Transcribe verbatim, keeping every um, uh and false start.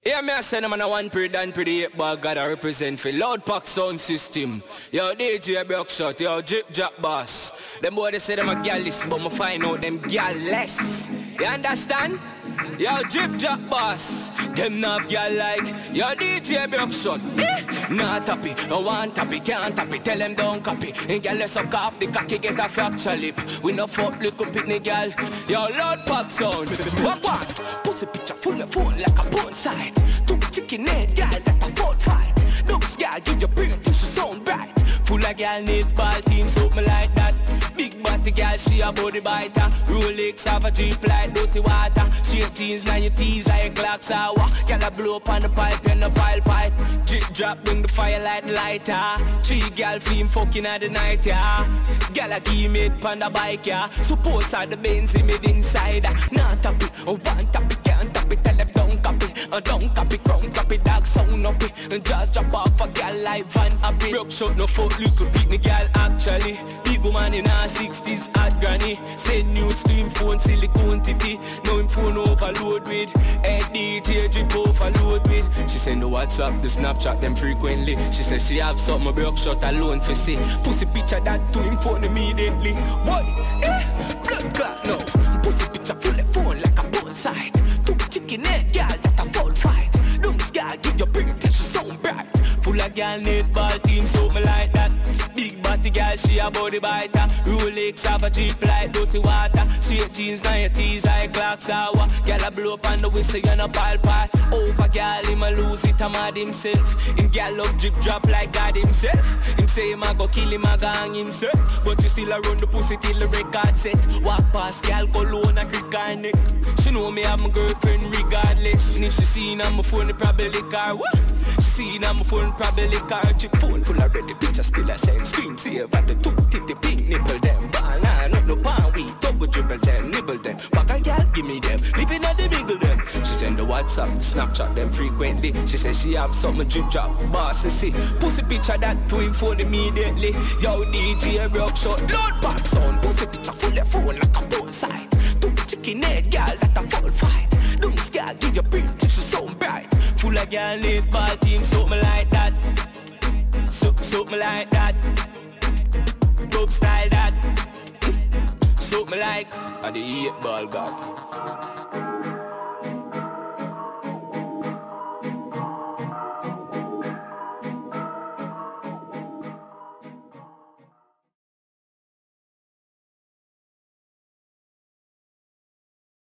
Yeah, me a send them on a one Pree and Pree eight ball gotta represent for LoudPack sound system. Yo, D J Buckshot, yo, Drip Drop Boss. Them boy they say them a gallus, but me find out them galless. You understand? Yo, Drip Drop Boss. Them not gal like yo, D J Buckshot. Eh? Nah tappy, no one tappy, can't tappy. Tell them don't copy. And gal let's suck off the cocky, get a fracture lip. We no fuck little picnic gal. Yo, LoudPack sound. What what? Pussy picture full of phone like a porn site. Two chicken head gal that a fault fight. Dogs gal give your brain till she sound bright. Full of gal need ball team, something like that. Big body gal, she a body biter. Rolex have a Dubplate, dirty water. Straight jeans, nineties, like Glocks hour. Gal a blow up on the pipe and the pile pipe. Drip drop, bring the firelight lighter. Three gal film fucking at the night, yeah. Gal a give me it on the bike, yeah. Suppose I the Benz made inside. Not tap it, oh one tap it, can't tap it. Tell them don't copy, uh, don't copy, crown copy, dog sound up it. And just drop off a gal like Van Happy. Broke shot, no fuck, little picnic gal actually. Big woman in her sixties at granny. Send nude to him phone, silicone titty. Now him phone overload with head D J drip overload with. She send the WhatsApp, the Snapchat them frequently. She says she have something broke shot alone for see. Pussy picture that to him phone immediately. Boy, eh, blood clot now. Pussy picture full of phone like a boat side. Two chicken head girl that a full fight. Don't sky give your pretty till she sound bright. Full of girl need ball team, something like that. Big body girl, she a body biter. Rolex have a Dubplate, dirty water. Straight jeans, nineties, like Glocks hour. Girl a blow up on the whistle, you no pile pie. Over girl, him a lose it, a mad himself. Him girl love drip drop like God himself. Him say him a go kill him, a go hang himself. But you still a run the pussy till the record set. Walk past girl, cologne a crick her neck. She know me have my girlfriend regardless. And if she seen on my phone, it probably lick her. What? She seen on my phone, probably lick her. Chip phone full of ready pictures, still a same screen save at the two titty pink nipple them. Banana, not no pan, we double dribble them, nibble them. Back a girl, give me them, living at the biggle them. She send the WhatsApp, the Snapchat them frequently. She says she have something drip drop, boss see. Pussy picture that to him phone immediately. Yo, D J Buckshot, LoudPack sound. Pussy picture full of phone like a boat side. Two chicken head girl that a full fight. Don't sky give your brain till she sound bright. Full of girl need ball team, something like that. So, something like that. Dope style that. Something like a the eight ball god.